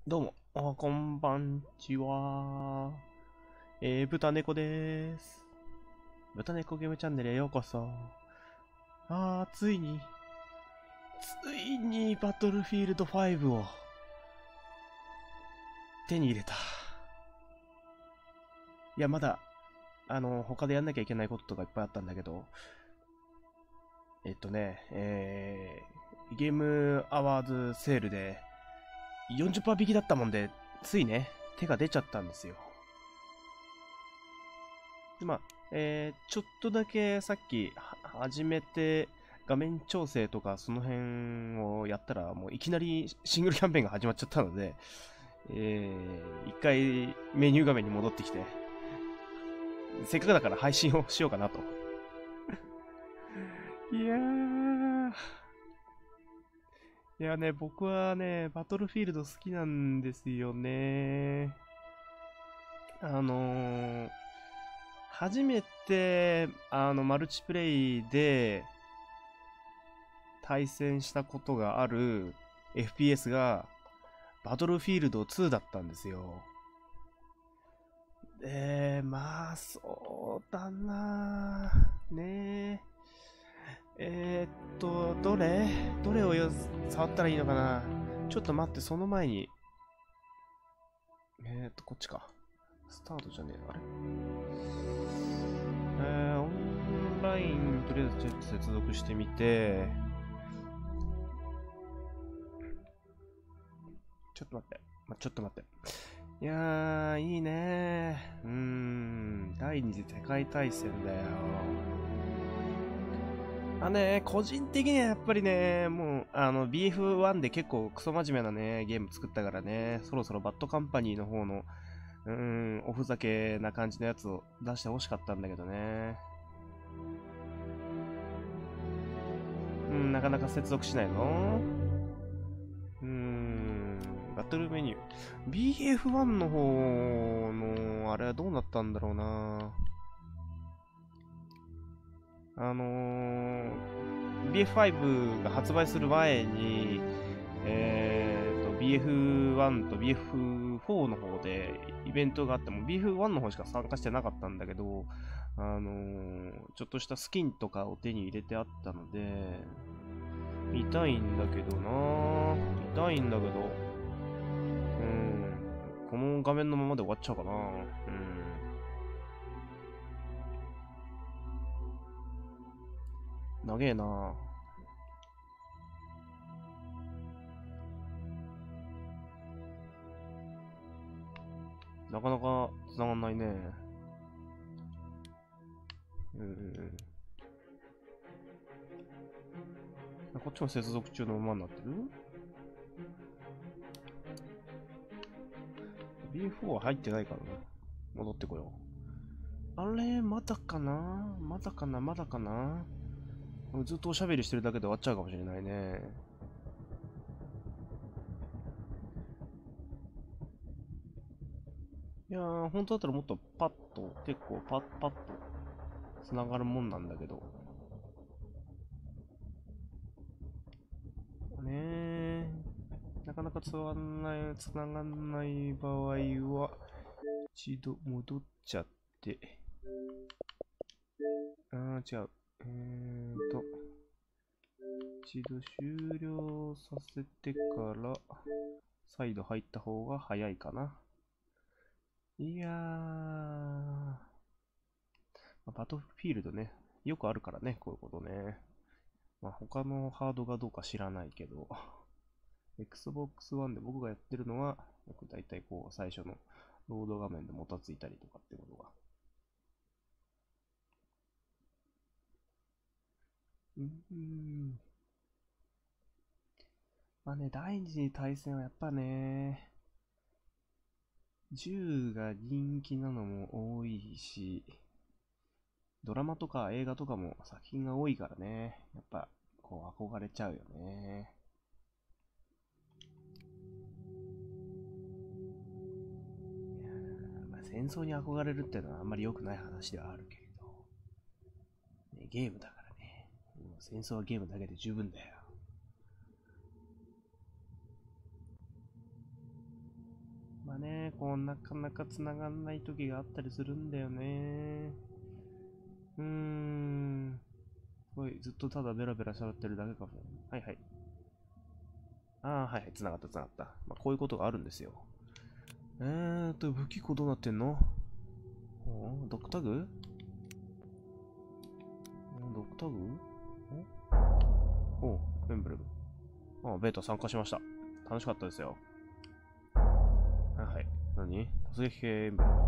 どうも、こんばんちは。豚猫です。豚猫ゲームチャンネルへようこそ。ついにバトルフィールド5を手に入れた。いや、まだ、他でやんなきゃいけないこととかいっぱいあったんだけど、ゲームアワーズセールで40%引きだったもんで、ついね、手が出ちゃったんですよ。で、ちょっとだけさっき始めて、画面調整とかその辺をやったら、もういきなりシングルキャンペーンが始まっちゃったので、一回メニュー画面に戻ってきて、せっかくだから配信をしようかなと。いやー、いやね、僕はね、バトルフィールド好きなんですよね。あのー、初めて、マルチプレイで、対戦したことがある FPS がバトルフィールド2だったんですよ。そうだなねどれを触ったらいいのかな。ちょっと待って、その前に、こっちか。スタートじゃねえのあれオンライン、とりあえずちょっと接続してみて、ちょっと待って。ちょっと待って。いやー、いいね第二次世界大戦だよ。個人的にはやっぱりね、もう、BF1 で結構クソ真面目なね、ゲーム作ったからね、そろそろバッドカンパニーの方の、おふざけな感じのやつを出してほしかったんだけどね。なかなか接続しないのバトルメニュー。BF1 の方の、あれはどうなったんだろうな。BF5 が発売する前に、BF1 と BF4 の方でイベントがあっても BF1 の方しか参加してなかったんだけど、ちょっとしたスキンとかを手に入れてあったので、見たいんだけどな見たいんだけど、この画面のままで終わっちゃうかな長えななかなか繋がんないね。こっちも接続中のままになってる ?BF4 は入ってないからな。戻ってこよう。あれまだかなまだかなまだかなずっとおしゃべりしてるだけで終わっちゃうかもしれないね。いやー、本当だったらもっとパッと、結構パッと繋がるもんなんだけど。ねえ。なかなか繋がんない場合は、一度戻っちゃって。違う。一度終了させてから、再度入った方が早いかな。いやー、バトルフィールドね、よくあるからね、こういうことね。他のハードがどうか知らないけど、Xbox One で僕がやってるのは、だいたいこう、最初のロード画面でもたついたりとかってことが。第二次大戦はやっぱね、銃が人気なのも多いし、ドラマとか映画とかも作品が多いからね、やっぱこう憧れちゃうよね。戦争に憧れるっていうのはあんまり良くない話ではあるけれど、ね、ゲームだからね、もう戦争はゲームだけで十分だよ。 ね、こう、なかなか繋がんない時があったりするんだよね。すごい、ずっとただベラベラ喋ってるだけかも。はいはい。はいはい、繋がった繋がった。まあ、こういうことがあるんですよ。武器庫どうなってんの？ドッグタグ？ドッグタグ？エンブレム。ベータ参加しました。楽しかったですよ。はい。何？突撃系エンブレム。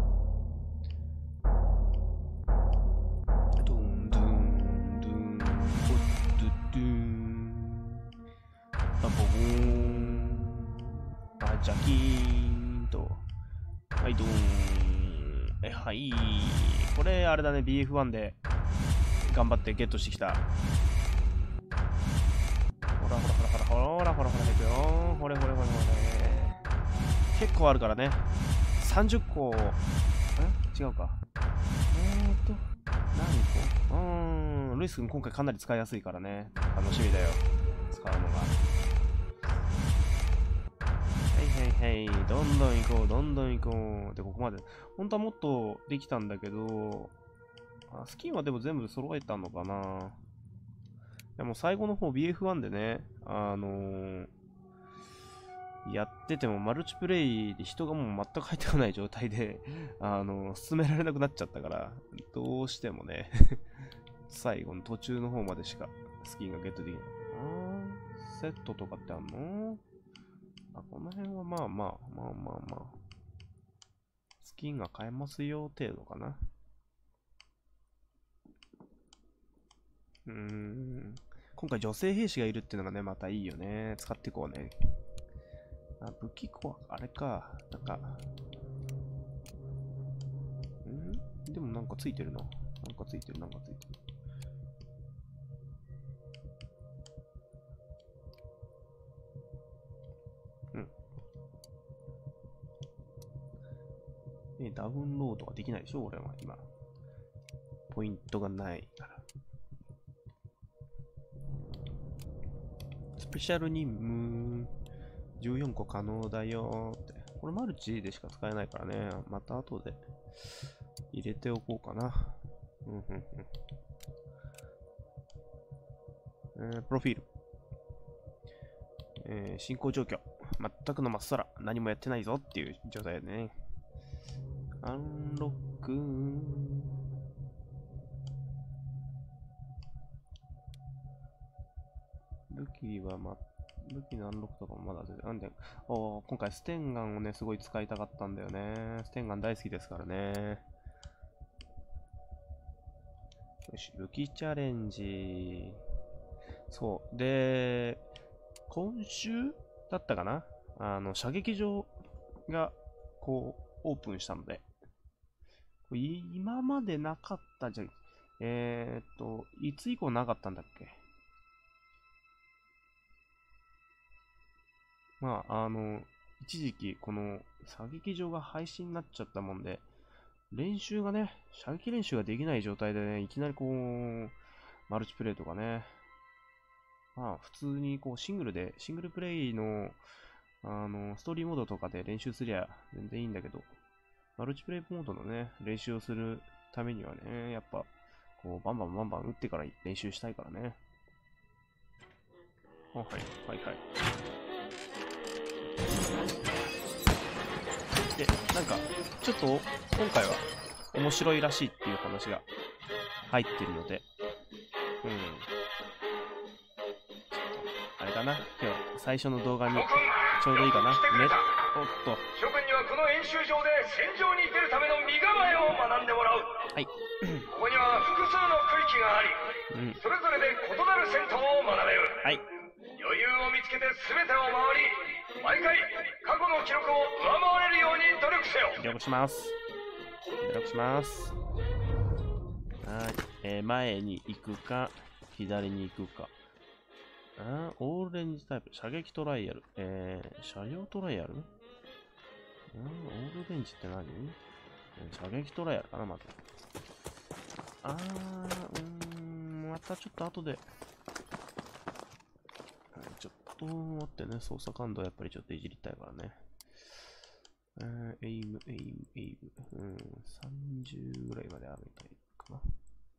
ドゥンドゥンドゥン、ドゥドゥン。バボーン。ジャキーンと。はい、ドゥーン。はい。これ、あれだね、BF1 で頑張ってゲットしてきた。ほらほらほらほらほらほらほら、いくよ。ほれほれほれほれ。結構あるからね。30個。違うか。何個？ルイス君今回かなり使いやすいからね。楽しみだよ。使うのが。はいはいはい。どんどん行こう、どんどん行こう。で、ここまで。本当はもっとできたんだけど、スキンはでも全部揃えたのかな。でも最後の方 BF1 でね、やっててもマルチプレイで人がもう全く入ってこない状態で進められなくなっちゃったから、どうしてもね最後の途中の方までしかスキンがゲットできない。セットとかってあんの？この辺はまあまあ、スキンが買えますよ程度かな。今回女性兵士がいるっていうのがね、またいいよね。使っていこうね。武器庫は、あれか。なんか、でもなんかついてるな。なんかついてる。ダウンロードができないでしょ俺は今。ポイントがないから。スペシャル任務14個可能だよって。これマルチでしか使えないからね。また後で入れておこうかな。プロフィール。進行状況。全くのまっさら。何もやってないぞっていう状態でね。アンロック。武器のアンロックとかもまだ全然。なんで、今回ステンガンをね、すごい使いたかったんだよね。ステンガン大好きですからね。よし、武器チャレンジ。そう。で、今週だったかな？射撃場が、こう、オープンしたので、今までなかったじゃん。いつ以降なかったんだっけ？一時期、この射撃場が廃止になっちゃったもんで、練習がね、射撃練習ができない状態でね、いきなりこう、マルチプレイとかね、普通にこう、シングルプレイの、ストーリーモードとかで練習すりゃ全然いいんだけど、マルチプレイモードのね、練習をするためにはね、やっぱ、こう、バンバン打ってから練習したいからね。はい。で、なんか、ちょっと、今回は、面白いらしいっていう話が入ってるので、あれかな、今日、最初の動画に、ちょうどいいかな。おっと。 諸君にはこの演習場で戦場に出るための身構えを学んでもらう。 はい。 ここには複数の区域があり、それぞれで異なる戦闘を学べる。 はい。 余裕を見つけて全てを回り、毎回過去の記録を上回れるように努力せよ。 努力します。はい。前に行くか、左に行くか。オールレンジタイプ、射撃トライアル。車両トライアル？オールレンジって何？射撃トライアルかな、まず。またちょっと後で。ちょっと待ってね、操作感度やっぱりちょっといじりたいからね。 エイム。30ぐらいまで上げたいかな。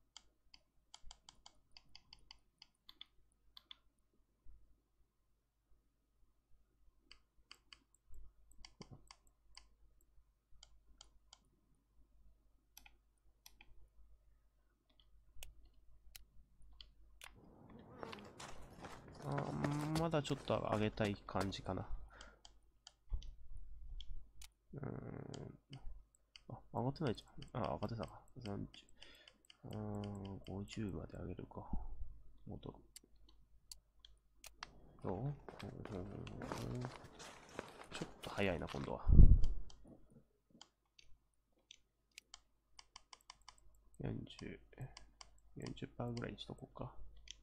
まだちょっと上げたい感じかな。上がってないじゃん。上がってたか。50まで上げるか。戻る。どう？ちょっと早いな、今度は。40% ぐらいにしとこうか。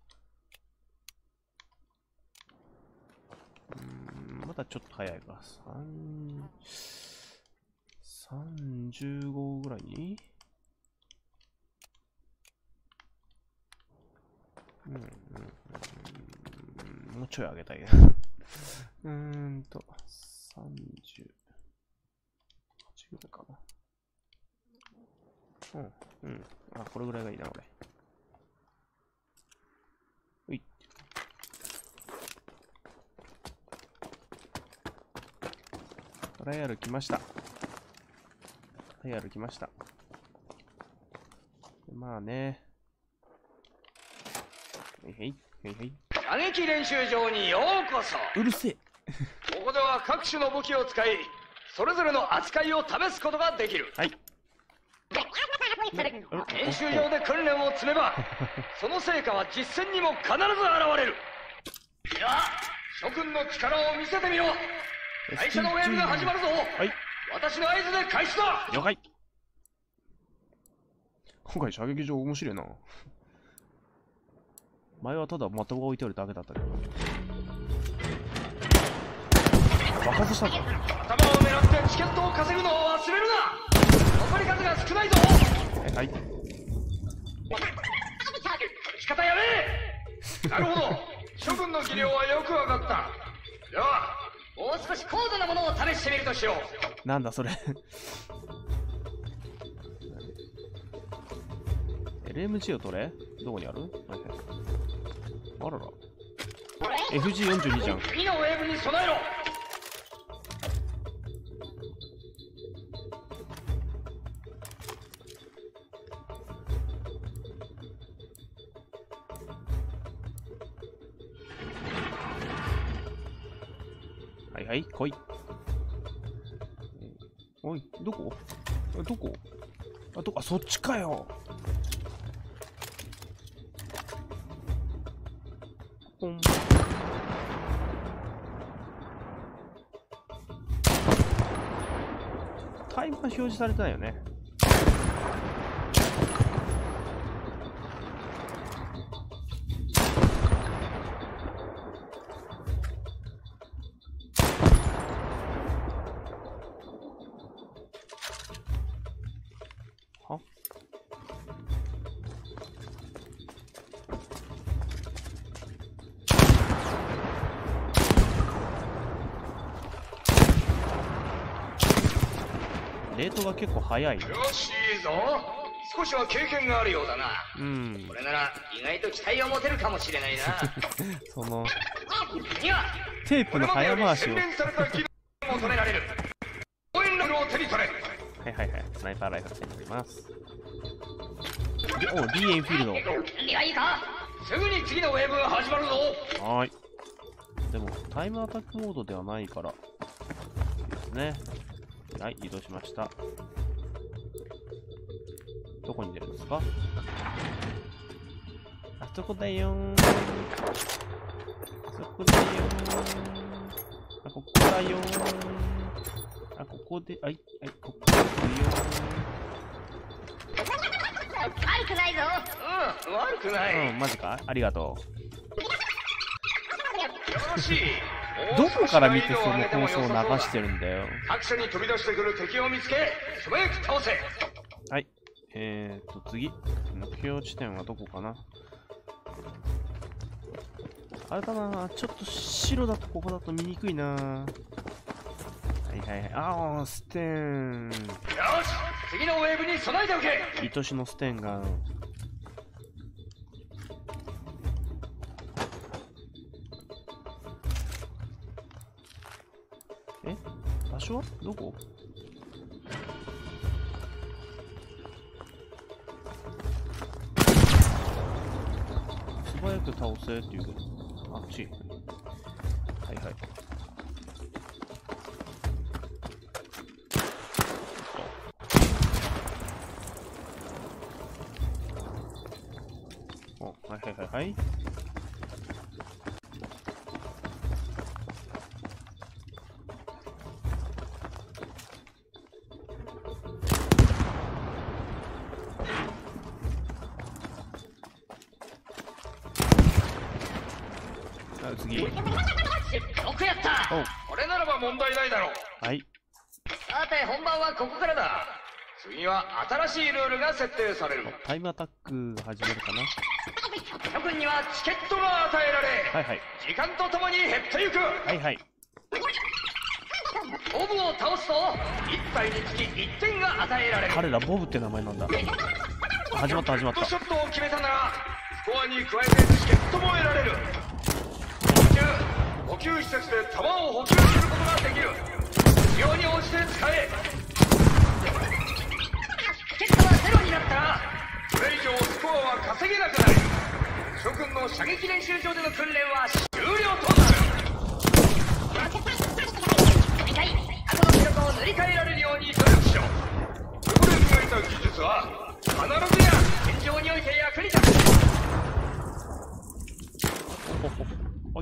まだちょっと早いか。35ぐらいにもうちょい上げたいな。30。8ぐらいかな。これぐらいがいいな、俺。うい。トライアル来ました。まあね。 射撃練習場にようこそ。 うるせえ。 ここでは各種の武器を使い、それぞれの扱いを試すことができる。 はい。 練習場で訓練を積めば、その成果は実戦にも必ず現れる。では、諸君の力を見せてみろ。最初のウェーブが始まるぞ。 はい。 私の合図で開始だ。 了解。今回射撃場面白いな。前はただ的が置いてあるだけだったけど。爆発したぞ。 頭を狙ってチケットを稼ぐのを忘れるな。残り数が少ないぞ。 はい。 仕方やめ。なるほど。諸君の技量はよくわかった。では、もう少し高度なものを試してみるとしよう。 なんだそれ。LMG を取れ？どこにある？あらら。FG42 じゃん。 次のウェーブに備えろ。 はいはい、来い。おい、どこ？そっちかよ。ポン。タイムが表示されてないよね。は？レートが結構早い。 よし、いいぞ。少しは経験があるようだな。これなら意外と期待を持てるかもしれないな。 そのテープの早回しを。はいはいはい、スナイパーライフル手に取ります。お、D エンフィールド。 いいか、すぐに次のウェーブが始まるぞ。 はい。でもタイムアタックモードではないからですね。はい、移動しました。どこに出るんですか？あそこだよー。あそこだよー。あ、ここだよー。あ、ここで、はい、ここですよー。悪くないぞ。悪くない。 マジか？ありがとう。よろしい。 どこから見てその放送を流してるんだよ。 各所に飛び出してくる敵を見つけ、素早く倒せ。 はい。次。目標地点はどこかな？あれだな、ちょっと白だとここだと見にくいな。はいはいはいはい。ああ、ステン。 よし、次のウェーブに備えておけ。 愛しのステンガン。え、場所はどこ？素早く倒せっていうけど、あっち。はいはい。お、はいはいはいはい。次。 よくやった。これならば問題ないだろう。 はい。 さて本番はここからだ。次は新しいルールが設定される。 タイムアタックが始まるかな。 諸君にはチケットが与えられ、 はいはい。 時間とともに減っていく。 はいはい。 ボブを倒すと1体につき1点が与えられる。 彼らボブって名前なんだ。始まった始まった。 ショットを決めたならスコアに加えてチケットも得られる。補給施設で弾を補給することができる。必要に応じて使え。チケットがゼロになったらそれ以上スコアは稼げなくなる。諸君の射撃練習場での訓練は終了となる。2回過去の記録を塗り替えられるように努力しろ。ここで磨いた技術は必ずや戦場において役に立つ。 はい。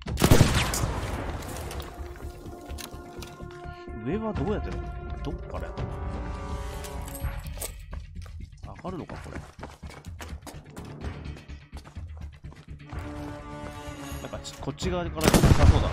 上はどうやってるの？どっからやるの？上がるのかこれ。なんかこっち側から近そうだな。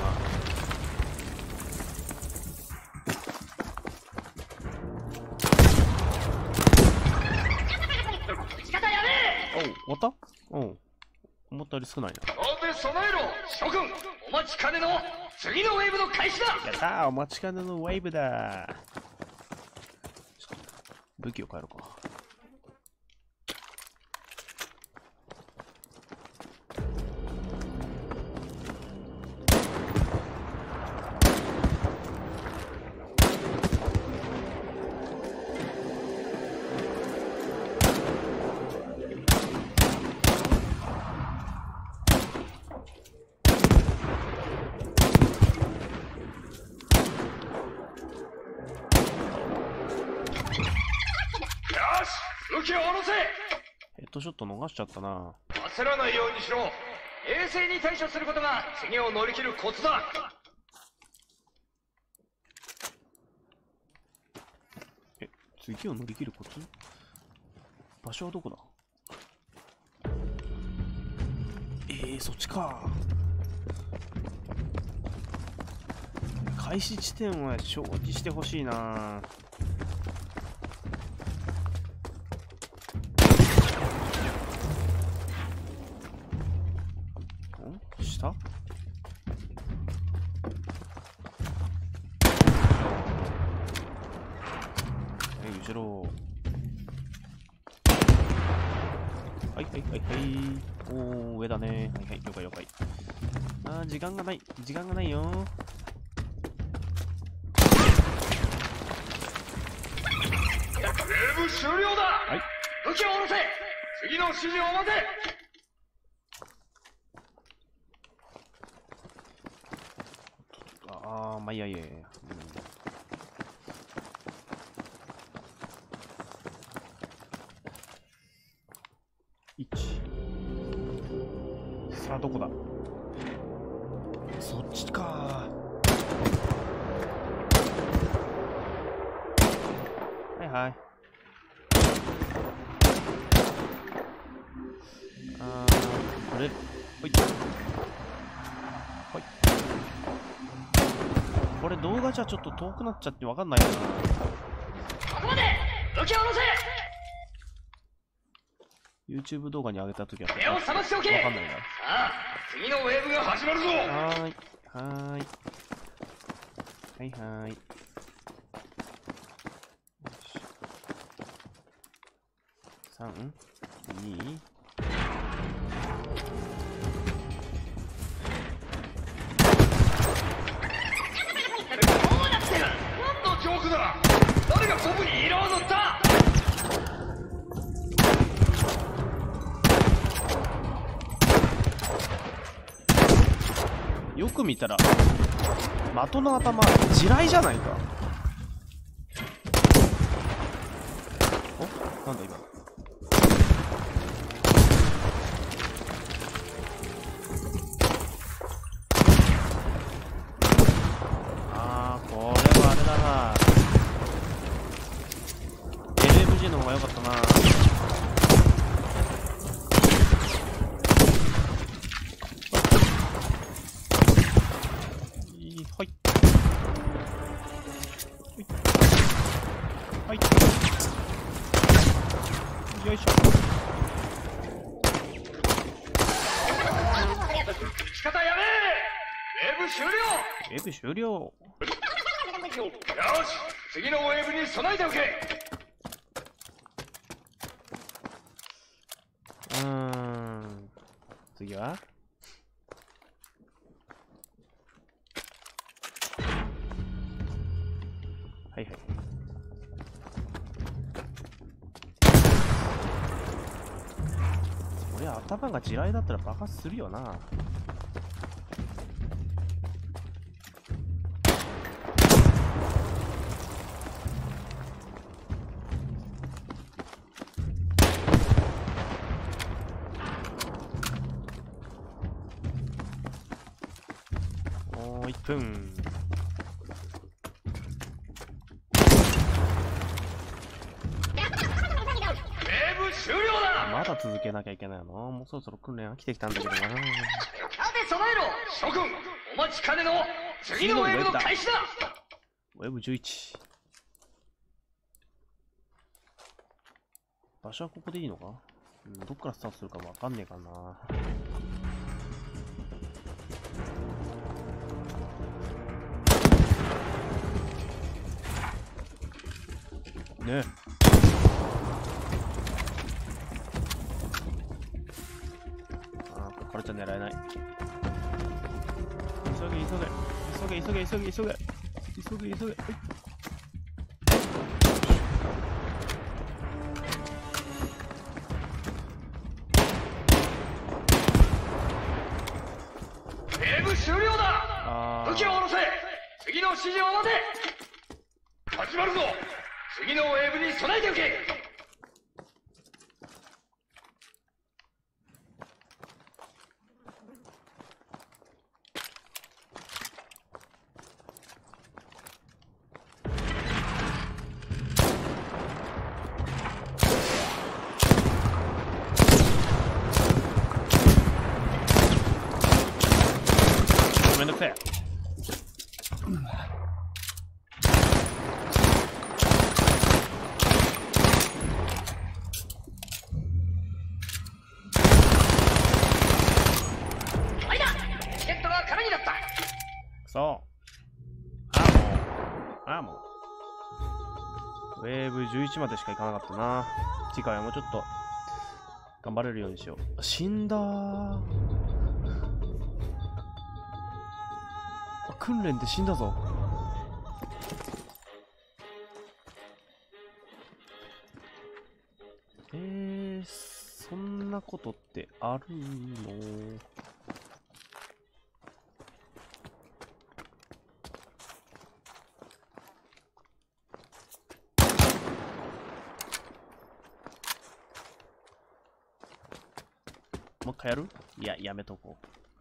おう、終わった？うん。思ったより少ないな。 そうで備えろ、諸君。お待ちかねの次のウェーブの開始だ。 やったー、お待ちかねのウェーブだ。武器を変えろか。 武器を下ろせ。 ヘッドショット逃しちゃったな。 焦らないようにしろ。冷静に対処することが次を乗り切るコツだ。 次を乗り切るコツ？場所はどこだ？そっちか。開始地点は表示してほしいな。下？後ろ。はいはいはいはい。おー、上だね。はいはい、了解了解。時間がない。時間がないよ。 ウェーブ終了だ。 はい。 武器を下ろせ。次の指示を待て。 まあいいやいやいや。さあ、どこだ？そっちか。はいはい。これ、ほい。ほい。これ動画じゃちょっと遠くなっちゃってわかんないな。 ここまで。武器を下ろせ。 YouTube 動画に上げたときは目を覚ましておけ。 わかんないな。 さあ、次のウェーブが始まるぞ。 はーい。はーい。はいはい。 3、2、 何のジョークだ。誰が僕に色を塗った。 よく見たら的の頭地雷じゃないか。お、なんだ今の。あー、これはあれだな。LMG の方が良かったな。はい。はい。よいしょ。 仕方やめ。ウェブ終了。 ウェブ終了。 よし、次のウェーブに備えておけ。 次ははいはい。そりゃ頭が地雷だったら爆発するよな。もう1分。 終了だ。 まだ続けなきゃいけないの。もうそろそろ訓練飽きてきたんだけどな。 盾備えろ諸君。お待ちかねの次のウェーブの開始だ。 ウェブ11。場所はここでいいのか。どっからスタートするかわかんねえかな。ねえ。ここからじゃ狙えない。急げ急げ急げ急げ急げ急げ急げ急げ。 ウェーブ終了だ。武器を下ろせ。次の指示を待て。始まるぞ。次のウェーブに備えておけ。 めんどくせえ。ウェーブ11までしか行かなかったな。次回はもうちょっと頑張れるようにしよう。死んだー。訓練で死んだぞ。そんなことってあるの？もう一回やる？いや、やめとこ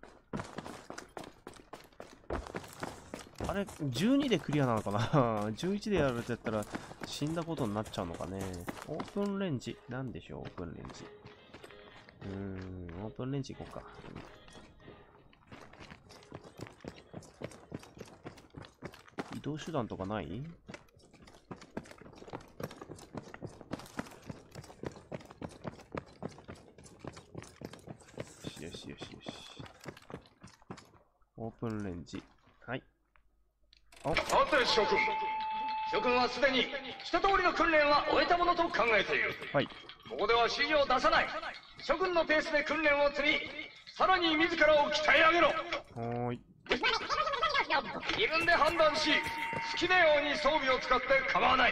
う。あれ、12でクリアなのかな11でやるってやったら死んだことになっちゃうのかね。オープンレンジ。なんでしょう、オープンレンジ。オープンレンジ行こうか。移動手段とかない？よしよしよし。オープンレンジ。はい。 さて諸君。諸君はすでに一通りの訓練は終えたものと考えている。 はい。 ここでは指示を出さない。諸君のペースで訓練を積み、さらに自らを鍛え上げろ。 はーい。 自分で判断し、好きなように装備を使って構わない。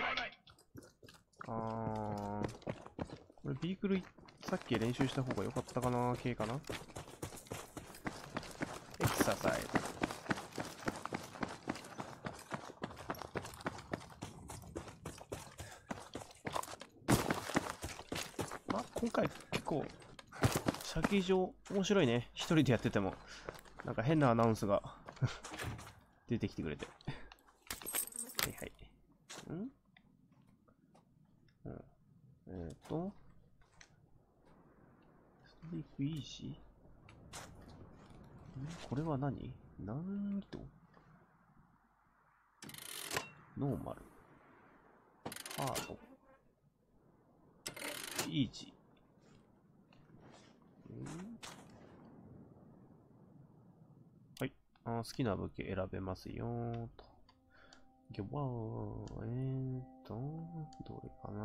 これビークルさっき練習した方が良かったかな系かな。エクササイズ。今回結構射撃場面白いね。一人でやっててもなんか変なアナウンスが出てきてくれてはいはい。ストリークイージー？これは何？難易度？ノーマル。ハード。イージー。はい。好きな武器選べますよーと。どれかな？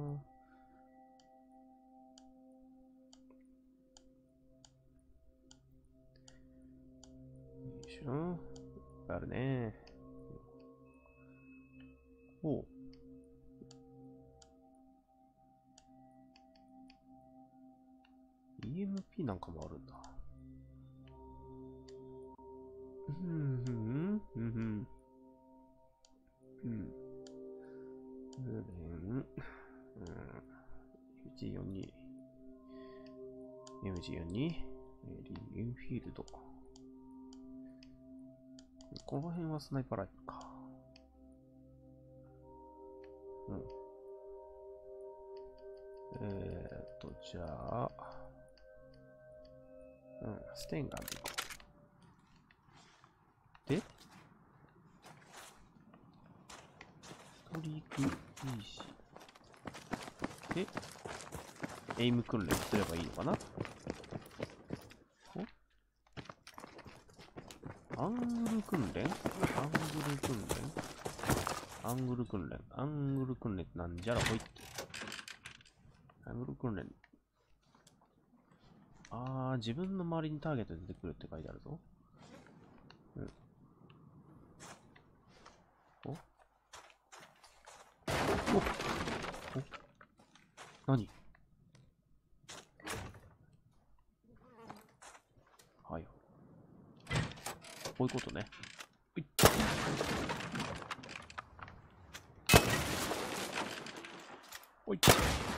よいしょ。あるね。おう。EMP なんかもあるんだ。MG42。MG42。リンフィールド。この辺はスナイパーライフルか。じゃあ、ステンガンでいこう。で、ストリークイージー。で、エイム訓練すればいいのかな？アングル訓練ってなんじゃらほいって。アングル訓練。自分の周りにターゲット出てくるって書いてあるぞ。何？はい。こういうことね。おい。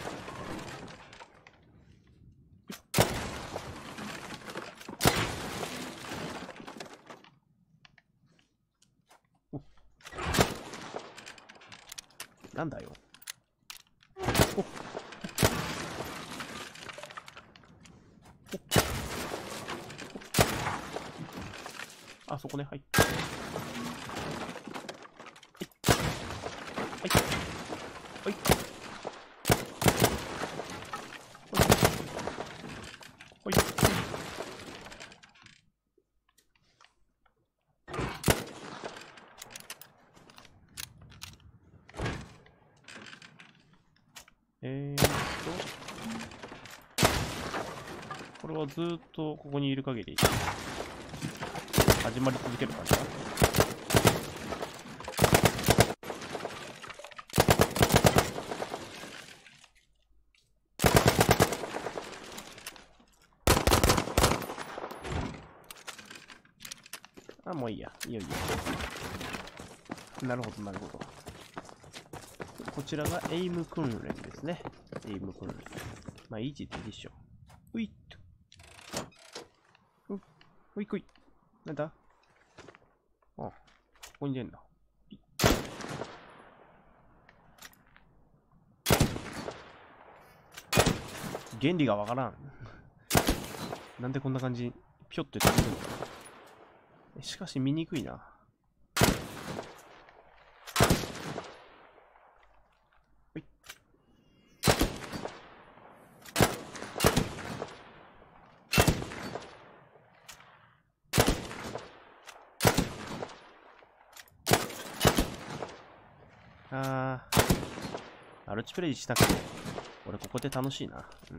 なんだよ。あそこね、はい。はい。はい。はい。これはずーっとここにいる限り始まり続ける感じか。もういいや。いいよいいよ。なるほど、なるほど。こちらがエイム訓練ですね。エイム訓練。まあ、イージーでいいでしょ。ういっと。ういこい。なんだ？ここに出んだ。原理がわからん。なんでこんな感じにピョって飛んでるのかな。しかし見にくいな。マルチプレイしたくて俺ここで楽しいな。うん。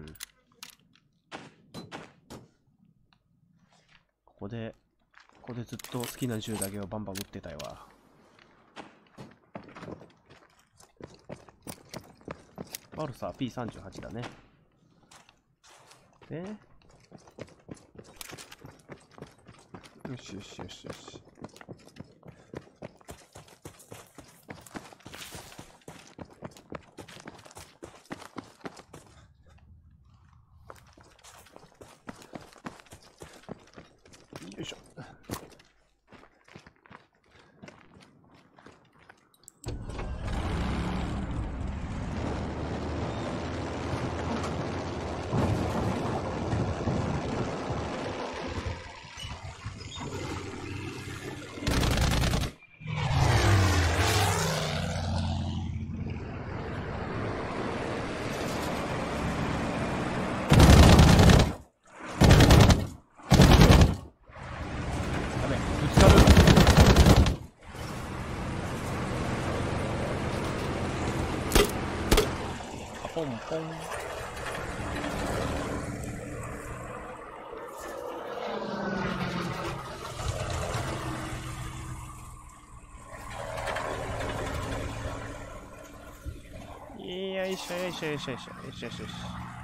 ここでずっと好きな銃だけをバンバン撃ってたいわ。パルサー P38 だね。で、よしよしよしよし。よいしょ。ポンポン。よいしょよいしょよいしょよいしょよいしょよいしょよし。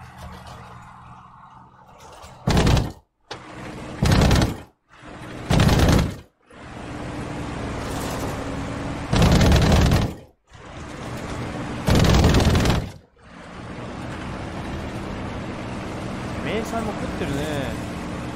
迷彩も食ってるね。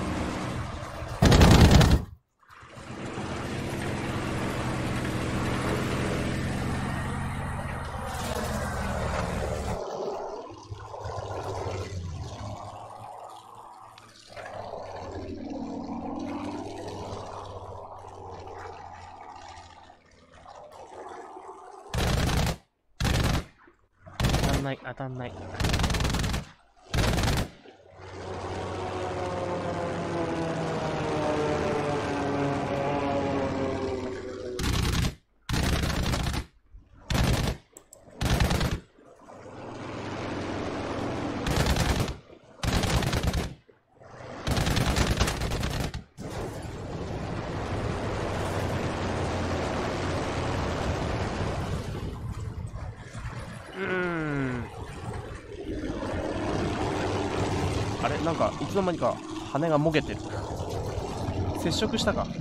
当たんない。あれなんかいつの間にか羽がもげてる。接触したか。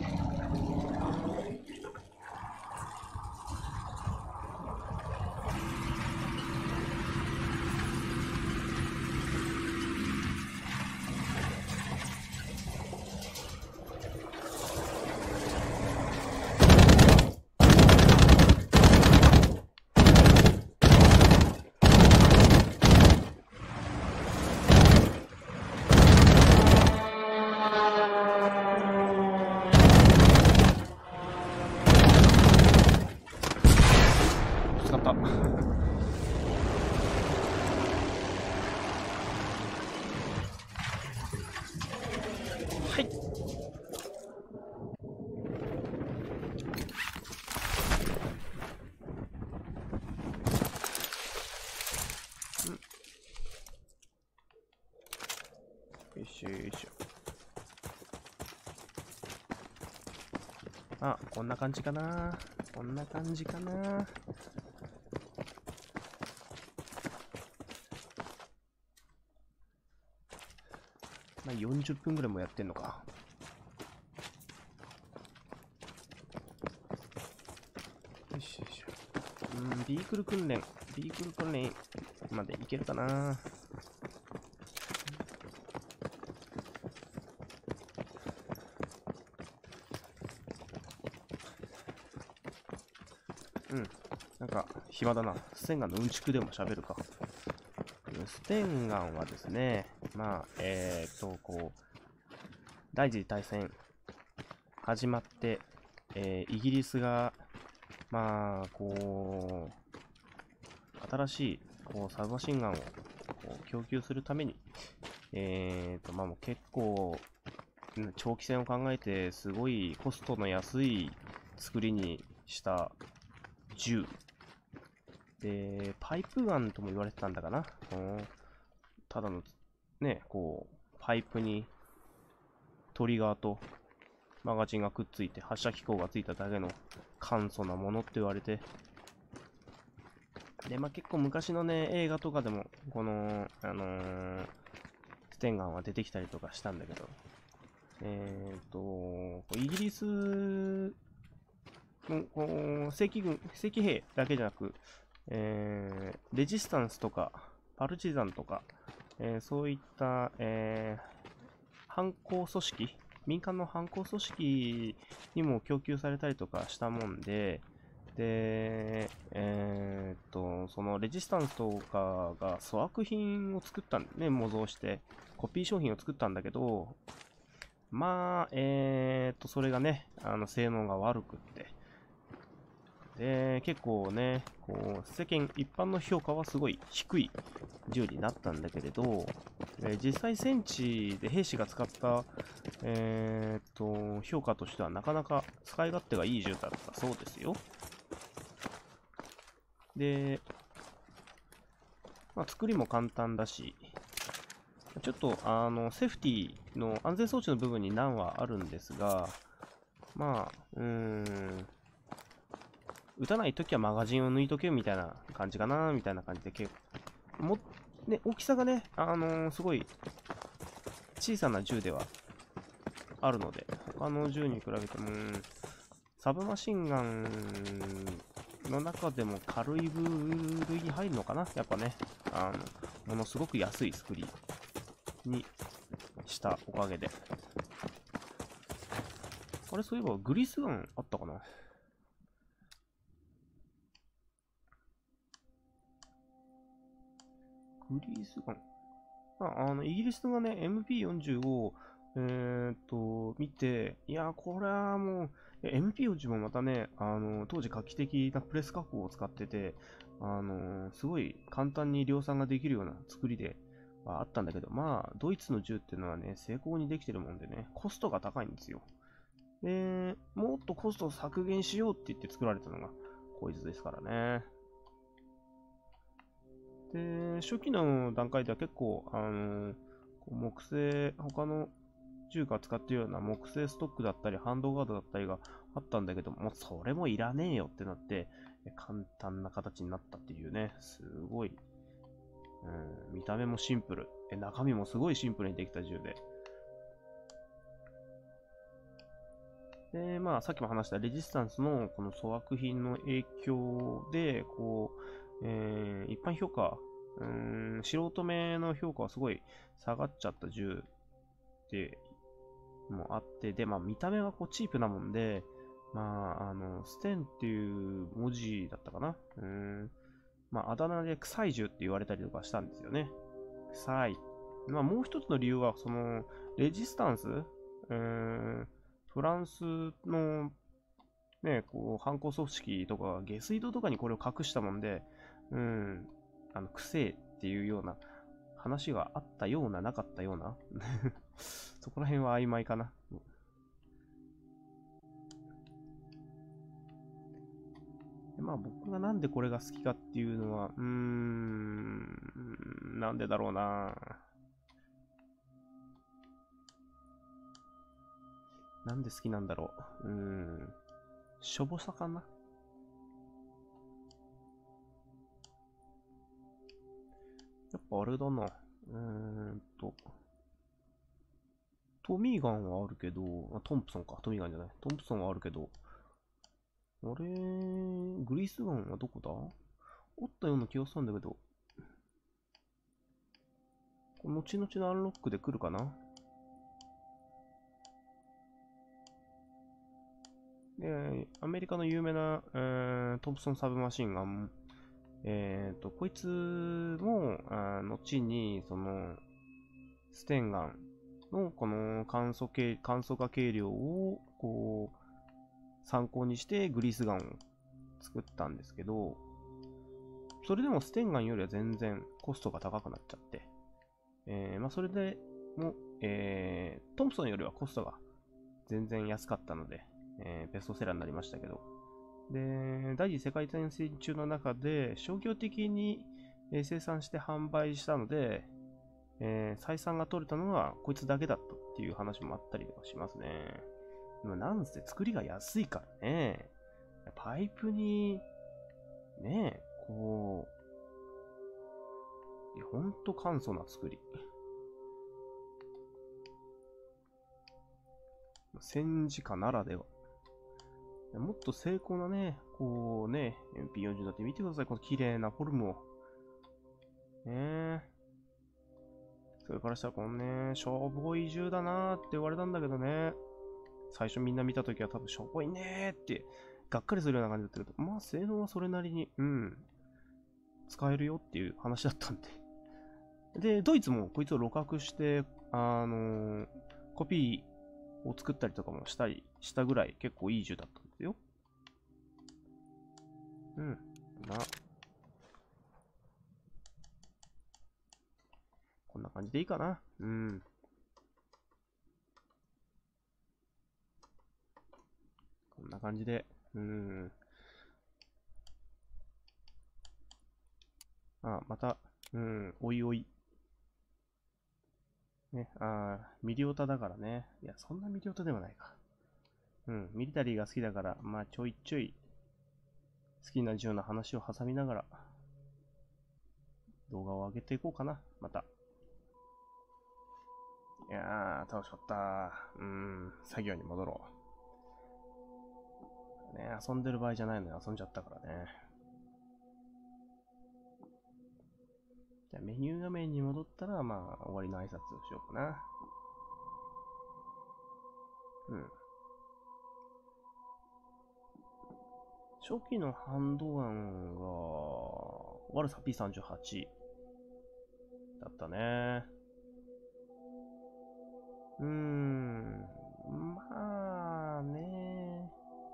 使った。はい。よいしょよいしょ。あ、こんな感じかな。こんな感じかな。まあ、40分ぐらいもやってんのか。よしよし。ビークル訓練までいけるかな。なんか暇だな。ステンガンのうんちくでも喋るか。ステンガンはですね、まあ、第一次大戦始まって、イギリスが、まあ、新しい、サブマシンガンを供給するために、まあ、もう結構、長期戦を考えて、すごいコストの安い作りにした銃で、パイプガンとも言われてたんだかな。ただの、ね、こう、パイプにトリガーとマガジンがくっついて発射機構がついただけの簡素なものって言われて、で、まあ、結構昔のね、映画とかでも、この、ステンガンは出てきたりとかしたんだけど、イギリスのこう正規兵だけじゃなく、レジスタンスとか、パルチザンとか、そういった、反抗組織、民間の反抗組織にも供給されたりとかしたもんで、で、そのレジスタンスとかが粗悪品を作ったんだね、模造して、コピー商品を作ったんだけど、まあ、それがね、性能が悪くって、で、結構ね、こう、世間一般の評価はすごい低い銃になったんだけれど、実際戦地で兵士が使った、評価としてはなかなか使い勝手がいい銃だったそうですよ。で、まあ、作りも簡単だし、ちょっと、セーフティーの安全装置の部分に難はあるんですが、まあ、撃たないときはマガジンを抜いとけみたいな感じかな、みたいな感じで、ね、大きさがね、すごい小さな銃ではあるので、他の銃に比べても、サブマシンガンの中でも軽い部類に入るのかな、やっぱね、ものすごく安い作りにしたおかげで。あれ、そういえばグリスガンあったかな。グリスガン。イギリスがね、MP40 を、見て、いや、これはもう、MP40 もまたね、当時画期的なプレス加工を使ってて、すごい簡単に量産ができるような作りではあったんだけど、まあ、ドイツの銃っていうのはね、成功にできてるもんでね、コストが高いんですよ。で、もっとコストを削減しようって言って作られたのが、こいつですからね。で、初期の段階では結構、木製、他の銃が使っているような木製ストックだったり、ハンドガードだったりがあったんだけど、もうそれもいらねえよってなって、簡単な形になったっていうね、すごい、見た目もシンプル、中身もすごいシンプルにできた銃で。で、まあ、さっきも話したレジスタンスのこの粗悪品の影響で、こう、一般評価、素人目の評価はすごい下がっちゃった銃ってもあって、で、まあ見た目はこうチープなもんで、まあ、ステンっていう文字だったかな。まあ、あだ名で臭い銃って言われたりとかしたんですよね。臭い。まあ、もう一つの理由は、その、レジスタンス、フランスの、ね、こう、反抗組織とか、下水道とかにこれを隠したもんで、くせえっていうような話があったような、なかったような。そこら辺は曖昧かな。でまあ僕がなんでこれが好きかっていうのは、なんでだろうな。なんで好きなんだろう。しょぼさかな。やっぱあれだな。トミーガンはあるけど、トンプソンか。トミーガンじゃない。トンプソンはあるけど、あれ、グリースガンはどこだおったような気がしたんだけど、後々のアンロックで来るかな。で、アメリカの有名な、トンプソンサブマシンガン、こいつも、後に、その、ステンガンのこの簡素化軽量を、こう、参考にしてグリースガンを作ったんですけど、それでもステンガンよりは全然コストが高くなっちゃって、まあそれでも、トンプソンよりはコストが全然安かったので、ベストセラーになりましたけど、 で、第二次世界大戦中の中で商業的に生産して販売したので、採算が取れたのはこいつだけだったっていう話もあったりとかしますね。でもなんせ作りが安いからね。パイプに、ね、こう、ほんと簡素な作り。戦時下ならでは。もっと精巧なね、こうね、MP40 だって見てください、この綺麗なフォルムを。ねそれからしたらこのね、しょぼい銃だなーって言われたんだけどね。最初みんな見たときは多分しょぼいねーって、がっかりするような感じだったけど、まあ性能はそれなりに、使えるよっていう話だったんで。で、ドイツもこいつを露獲して、コピーを作ったりとかもしたぐらい結構いい銃だったんですよ。こんな感じでいいかな。こんな感じで、また、おいおい。ね、ミリオタだからね。いや、そんなミリオタではないか。ミリタリーが好きだから、まあちょいちょい、好きな銃の話を挟みながら、動画を上げていこうかな、また。いやー、楽しかった。作業に戻ろう。ね、遊んでる場合じゃないのに遊んじゃったからね。じゃあメニュー画面に戻ったら、まあ、終わりの挨拶をしようかな。初期のハンドガンが、ワルサ P38 だったね。まあね。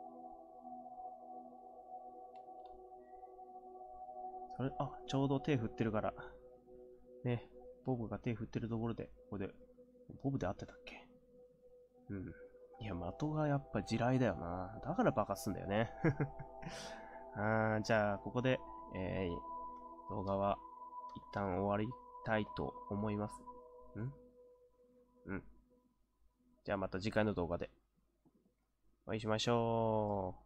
それ、ちょうど手振ってるから。ね、ボブが手振ってるところで、ここで、ボブで合ってたっけ？いや、的がやっぱ地雷だよな。だから爆発すんだよね。じゃあ、ここで、動画は一旦終わりたいと思います。じゃあまた次回の動画でお会いしましょう。